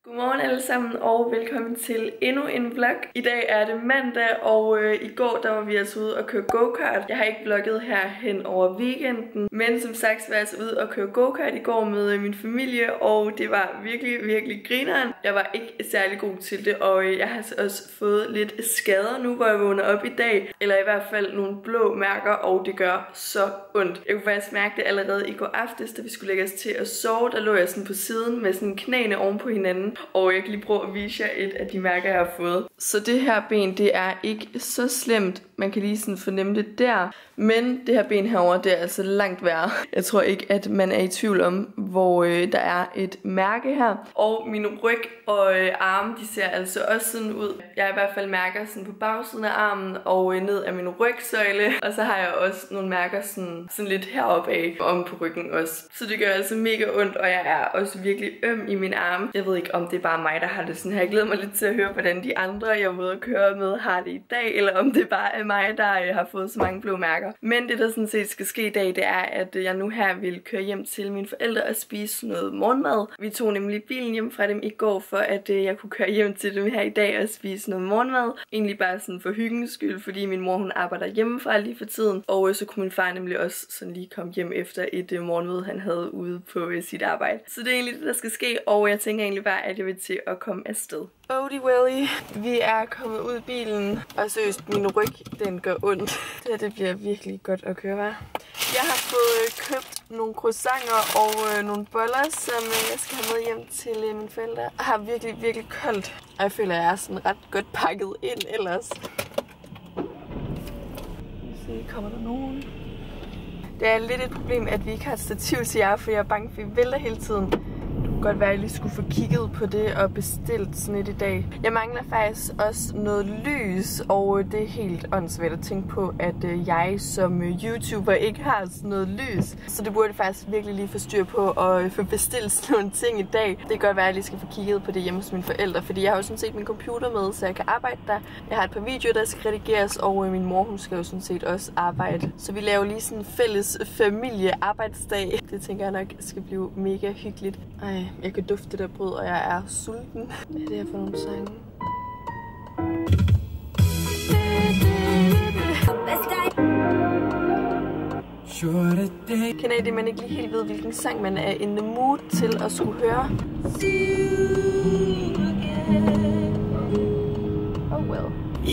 Godmorgen alle sammen og velkommen til endnu en vlog. I dag er det mandag, og i går der var vi altså ude og køre go-kart. Jeg har ikke vlogget her hen over weekenden, men som sagt var jeg altså ude og køre go-kart i går med min familie, og det var virkelig grineren. Jeg var ikke særlig god til det, og jeg har altså også fået lidt skader nu, hvor jeg vågner op i dag. Eller i hvert fald nogle blå mærker, og det gør så ondt. Jeg kunne faktisk mærke det allerede i går aftes, da vi skulle lægge os til at sove. Der lå jeg sådan på siden med sådan knæene oven på hinanden. Og jeg kan lige prøve at vise jer et af de mærker, jeg har fået. Så det her ben, det er ikke så slemt. Man kan lige sådan fornemme det der. Men det her ben herovre, det er altså langt værre. Jeg tror ikke, at man er i tvivl om, hvor der er et mærke her. Og min ryg og arme, de ser altså også sådan ud. Jeg har i hvert fald mærker sådan på bagsiden af armen og ned af min rygsøjle. Og så har jeg også nogle mærker sådan lidt heroppe af, om på ryggen også. Så det gør altså mega ondt, og jeg er også virkelig øm i min arme. Jeg ved ikke, om det er bare mig, der har det sådan her. Jeg glæder mig lidt til at høre, hvordan de andre, jeg var ude at køre med, har det i dag. Eller om det bare er mig, der har fået så mange blå mærker. Men det, der sådan set skal ske i dag, det er, at jeg nu her vil køre hjem til mine forældre og spise noget morgenmad. Vi tog nemlig bilen hjem fra dem i går, for at jeg kunne køre hjem til dem her i dag og spise noget morgenmad. Egentlig bare sådan for hyggens skyld, fordi min mor, hun arbejder hjemmefra lige for tiden. Og så kunne min far nemlig også sådan lige komme hjem efter et morgenmøde, han havde ude på sit arbejde. Så det er egentlig det, der skal ske, og jeg tænker egentlig bare, at jeg vil til at komme afsted. Bodie Welly, vi er kommet ud i bilen, og seriøst, min ryg, den gør ondt. Det bliver virkelig godt at køre, hva'? Jeg har fået købt nogle croissanter og nogle boller, som jeg skal have med hjem til mine forældre. Jeg har virkelig koldt, og jeg føler, at jeg er sådan ret godt pakket ind ellers. Kommer der nogen? Det er lidt et problem, at vi ikke har et stativ til jer, for jeg er bange for, at I vælter hele tiden. Det kunne godt være, at jeg lige skulle få kigget på det og bestilt sådan et i dag. Jeg mangler faktisk også noget lys, og det er helt åndssvagt at tænke på, at jeg som YouTuber ikke har sådan noget lys. Så det burde jeg faktisk virkelig lige få styr på og få bestilt sådan nogle ting i dag. Det kan godt være, at jeg lige skal få kigget på det hjemme hos mine forældre, fordi jeg har jo sådan set min computer med, så jeg kan arbejde der. Jeg har et par videoer, der skal redigeres, og min mor, hun skal jo sådan set også arbejde. Så vi laver lige sådan en fælles familiearbejdsdag. Det tænker jeg nok skal blive mega hyggeligt. Ej, jeg kan dufte det der brød, og jeg er sulten. Hvad er det her for nogle sange? Kender I det, man ikke lige helt ved, hvilken sang man er in the mood til at skulle høre? Oh well.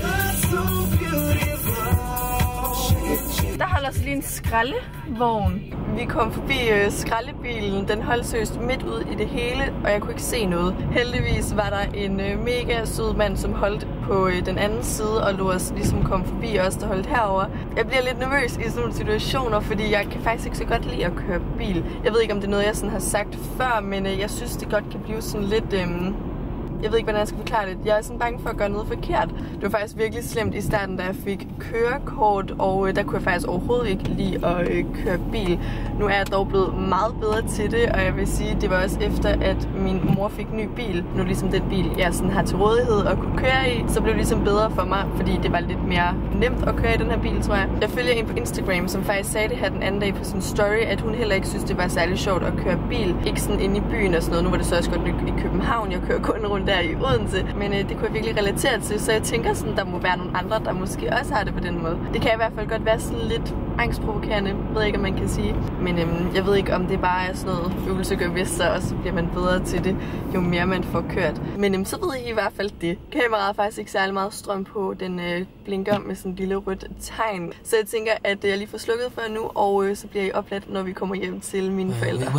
Der holder så lige en skraldevogn. Vi kom forbi skraldebilen. Den holdt seriøst midt ud i det hele, og jeg kunne ikke se noget. Heldigvis var der en mega sød mand, som holdt på den anden side og lå os ligesom komme forbi os, der holdt herover. Jeg bliver lidt nervøs i sådan nogle situationer, fordi jeg kan faktisk ikke så godt lide at køre bil. Jeg ved ikke, om det er noget, jeg sådan har sagt før, men jeg synes, det godt kan blive sådan lidt... Jeg ved ikke, hvordan jeg skal forklare det. Jeg er sådan bange for at gøre noget forkert. Det var faktisk virkelig slemt i starten, da jeg fik kørekort, og der kunne jeg faktisk overhovedet ikke lide at køre bil. Nu er jeg dog blevet meget bedre til det, og jeg vil sige, det var også efter, at min mor fik en ny bil. Nu ligesom den bil, jeg sådan har til rådighed at kunne køre i, så blev det ligesom bedre for mig, fordi det var lidt mere nemt at køre i den her bil, tror jeg. Jeg følger en på Instagram, som faktisk sagde det her den anden dag på sin story, at hun heller ikke synes, det var særlig sjovt at køre bil. Ikke sådan inde i byen og sådan noget. Nu var det så også godt i København. Jeg kører kun rundt der i Odense, men det kunne jeg virkelig relatere til, så jeg tænker sådan, der må være nogle andre, der måske også har det på den måde. Det kan i hvert fald godt være sådan lidt angstprovokerende, ved ikke, om man kan sige. Men jeg ved ikke, om det bare er sådan noget øvelse gør mester, og så bliver man bedre til det, jo mere man får kørt. Men så ved I i hvert fald det. Kameraet har faktisk ikke særlig meget strøm på, den blinker med sådan en lille rødt tegn. Så jeg tænker, at jeg lige får slukket for nu, og så bliver I opladt, når vi kommer hjem til mine forældre.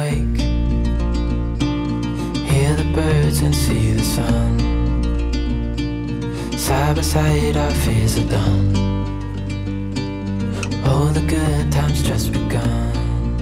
Hear the birds and see the sun. Side by side our fears are done. All the good times just begun.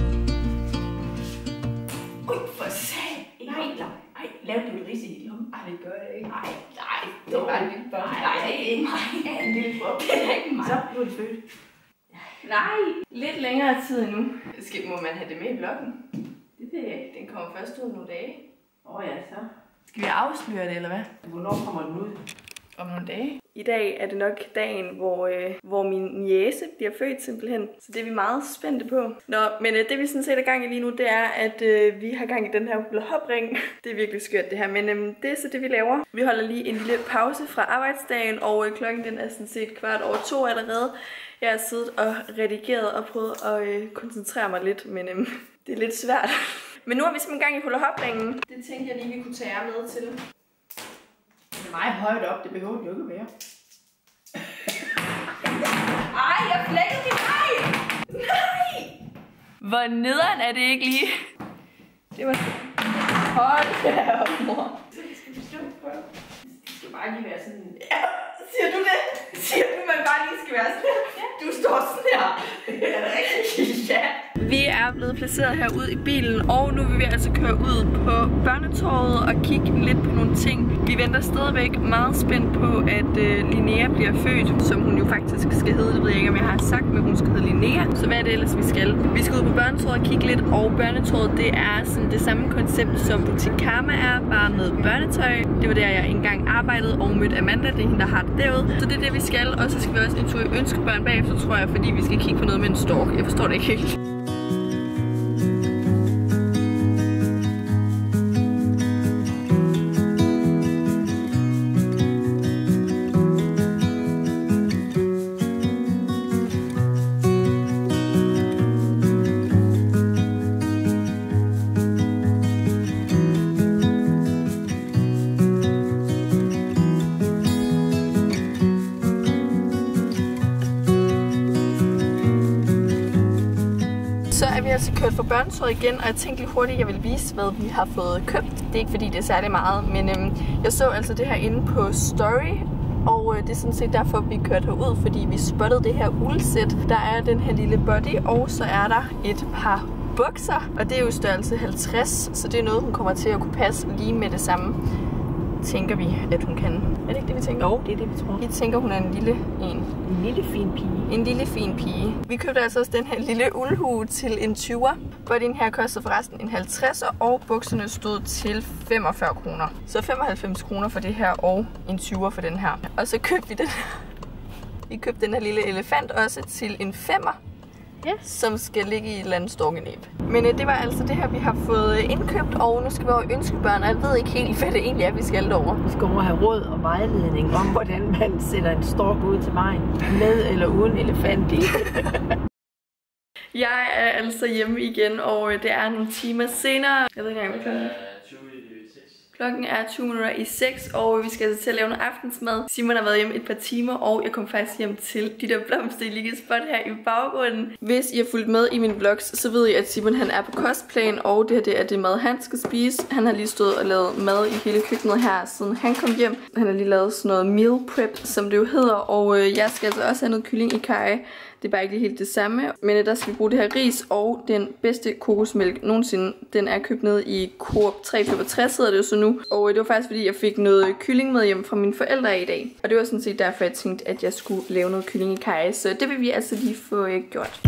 Oj, for sat! Nej, lav du et ris i lommen? Ej, det gør jeg ikke. Nej, det var en lille bob. Nej, det er ikke mig. Det er en lille bob. Det er ikke mig. Så blev det født. Nej, lidt længere tid endnu. Må man have det med i vloggen? Det ved jeg ikke. Den kommer først ud nogle dage. Ja, så. Skal vi afsløre det, eller hvad? Hvornår kommer den ud? Om nogle dage. I dag er det nok dagen, hvor min niece bliver født simpelthen. Så det er vi meget spændte på. Nå, men det vi sådan set er gang i lige nu, det er, at vi har gang i den her hula-hop-ring. Det er virkelig skørt det her, men det er så det vi laver. Vi holder lige en lille pause fra arbejdsdagen, og klokken den er sådan set 2:15 allerede. Jeg har siddet og redigeret og prøvet at koncentrere mig lidt, men det er lidt svært. Men nu er vi simpelthen gang i hula-hop-ringen. Det tænkte jeg lige, vi kunne tage jer med til. Det er meget højt op, det behøver det jo ikke at være. Ej, jeg flækkede min ej! Nej! Hvor nederen er det ikke lige? Det var hold da op, mor. Så skal vi stå på. Det skal bare lige være sådan. Ja, siger du det? Siger du, man bare lige skal være sådan her? Ja. Du står sådan her. Er det rigtigt? Ja. Vi er blevet placeret herude i bilen, og nu vil vi altså køre ud på børnetorvet og kigge lidt på nogle ting. Vi venter stadigvæk meget spændt på, at Linnea bliver født, som hun jo faktisk skal hedde. Det ved jeg ikke, om jeg har sagt, men hun skal hedde Linnea. Så hvad er det ellers, vi skal? Vi skal ud på børnetorvet og kigge lidt, og børnetorvet det er sådan det samme koncept, som Butik Karma er, bare med børnetøj. Det var der, jeg engang arbejdede og mødte Amanda, det er hende, der har det derude. Så det er det, vi skal, og så skal vi også en tur i Ønskebørn bagefter, tror jeg, fordi vi skal kigge på noget med en stork. Jeg forstår det ikke helt. Så er vi altså kørt fra børnetorvet igen, og jeg tænkte lige hurtigt, at jeg vil vise, hvad vi har fået købt. Det er ikke fordi, det er særlig meget, men jeg så altså det her inde på Story, og det er sådan set derfor, vi kørte herud, fordi vi spottede det her uldsæt. Der er den her lille body, og så er der et par bukser, og det er jo størrelse 50, så det er noget, hun kommer til at kunne passe lige med det samme. Tænker vi, at hun kan. Er det ikke det, vi tænker? Jo, det er det, vi tror. Vi tænker, hun er en lille en. En lille fin pige. En lille fin pige. Vi købte altså også den her lille uldhue til en 20'er. Bodyen her kostede forresten en 50'er, og bukserne stod til 45 kroner. Så 95 kroner for det her, og en 20'er for den her. Og så købte vi den her. Vi købte den her lille elefant også til en 5'er. Ja. Som skal ligge i et eller andet storkenæb. Men det var altså det her, vi har fået indkøbt, og nu skal vi over i Ønskebørn, og jeg ved ikke helt, hvad det egentlig er, vi skal derover. Vi skal over have råd og vejledning om, hvordan man sætter en stork ud til vejen, med eller uden elefant i. Jeg er altså hjemme igen, og det er nogle timer senere. Jeg ved ikke engang, hvad klokken er. Klokken er 6:20, og vi skal altså til at lave noget aftensmad. Simon har været hjemme et par timer, og jeg kom faktisk hjem til de der blomster, I lige kan spotte her i baggrunden. Hvis I har fulgt med i mine vlogs, så ved I, at Simon han er på kostplan, og det er det mad, han skal spise. Han har lige stået og lavet mad i hele køkkenet her, siden han kom hjem. Han har lige lavet sådan noget meal prep, som det jo hedder, og jeg skal altså også have noget kylling i kaj. Det er bare ikke helt det samme, men der skal vi bruge det her ris og den bedste kokosmælk nogensinde. Den er købt ned i Coop 365, hedder det jo så nu. Og det var faktisk fordi, jeg fik noget kylling med hjem fra mine forældre i dag. Og det var sådan set derfor, jeg tænkte, at jeg skulle lave noget kylling i kaj. Så det vil vi altså lige få gjort.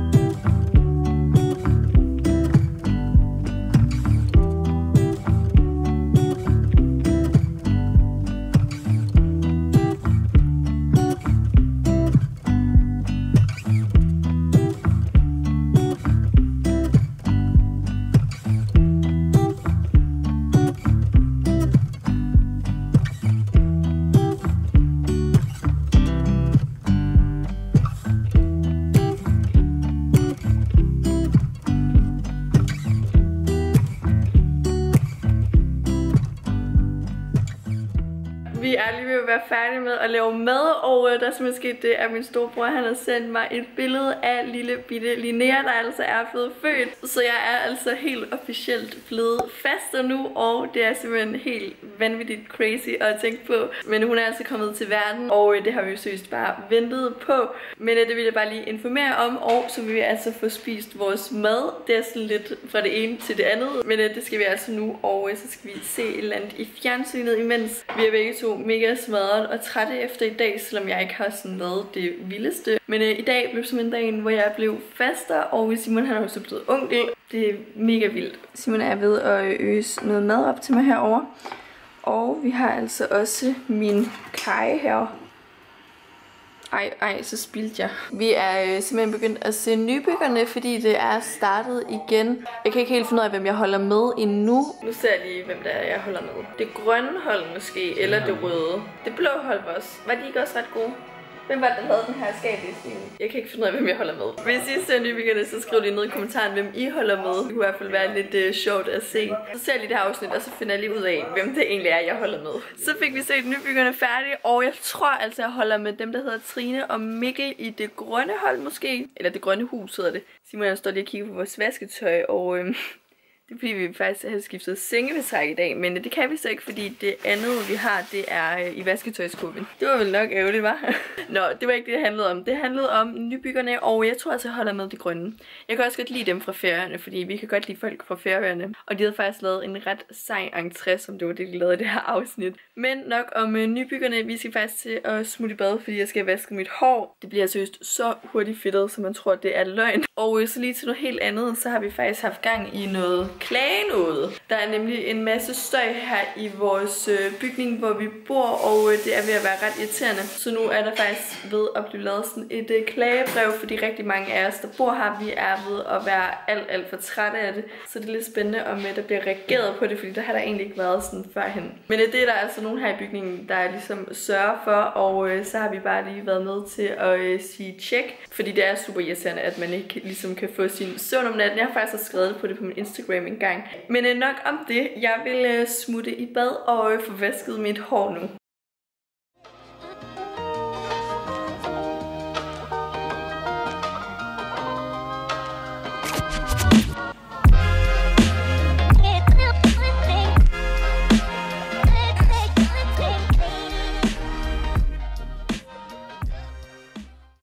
Vi er lige ved at være færdige med at lave mad, og der er simpelthen sket det, at min storebror han har sendt mig et billede af lille bitte Linnea, der altså er blevet født. Så jeg er altså helt officielt blevet faster nu, og det er simpelthen helt vanvittigt crazy at tænke på. Men hun er altså kommet til verden, og det har vi jo seriøst bare ventet på. Men det vil jeg bare lige informere om, og så vil vi altså få spist vores mad. Det er sådan lidt fra det ene til det andet, men det skal vi altså nu, og så skal vi se et eller andet i fjernsynet imens. Vi er begge to mega smadret og trætte efter i dag, selvom jeg ikke har sådan været det vildeste. Men i dag blev simpelthen dagen, hvor jeg blev faster, og Simon han er også blevet onkel. Det er mega vildt. Simon er ved at øse noget mad op til mig herover. Og vi har altså også min kaj her. Ej, så spildte jeg. Vi er simpelthen begyndt at se Nybyggerne, fordi det er startet igen. Jeg kan ikke helt finde ud af, hvem jeg holder med endnu. Nu ser jeg lige, hvem det er, jeg holder med. Det grønne hold måske, eller det røde. Det blå hold var også. Var de ikke også ret gode? Hvem var det, der havde den her skabeliste? Jeg kan ikke finde ud af, hvem jeg holder med. Hvis I ser Nybyggerne, så skriv lige ned i kommentaren, hvem I holder med. Det kunne i hvert fald være lidt sjovt at se. Så ser jeg lige det her afsnit, og så finder jeg lige ud af, hvem det egentlig er, jeg holder med. Så fik vi set Nybyggerne færdige, og jeg tror altså, jeg holder med dem, der hedder Trine og Mikkel i det grønne hold måske. Eller det grønne hus hedder det. Simon og jeg står lige og kigger på vores vasketøj, og det er fordi, vi faktisk har skiftet sengebetræk i dag, men det kan vi så ikke, fordi det andet, vi har, det er i vasketøjskurven. Det var vel nok ærgerligt, hva'? Nå, det var ikke det, det handlede om. Det handlede om Nybyggerne, og jeg tror altså, jeg holder med de grønne. Jeg kan også godt lide dem fra Færøerne, fordi vi kan godt lide folk fra Færøerne. Og de havde faktisk lavet en ret sej entré, som det var det, de lavede i det her afsnit. Men nok om Nybyggerne. Vi skal faktisk til at smutte i bad, fordi jeg skal vaske mit hår. Det bliver seriøst så hurtigt fedtet, så man tror, det er løgn. Og så lige til noget helt andet, så har vi faktisk haft gang i noget klage noget. Der er nemlig en masse støj her i vores bygning, hvor vi bor, og det er ved at være ret irriterende. Så nu er der faktisk ved at blive lavet sådan et klagebrev, fordi rigtig mange af os, der bor her, vi er ved at være alt for trætte af det. Så det er lidt spændende, om der bliver reageret på det, fordi der har der egentlig ikke været sådan førhen. Men det er der altså nogen her i bygningen, der ligesom sørger for, og så har vi bare lige været med til at sige tjek, fordi det er super irriterende, at man ikke ligesom kan få sin søvn om natten. Jeg har faktisk skrevet på det på min Instagram en gang. Men nok om det. Jeg vil smutte i bad og få vasket mit hår nu.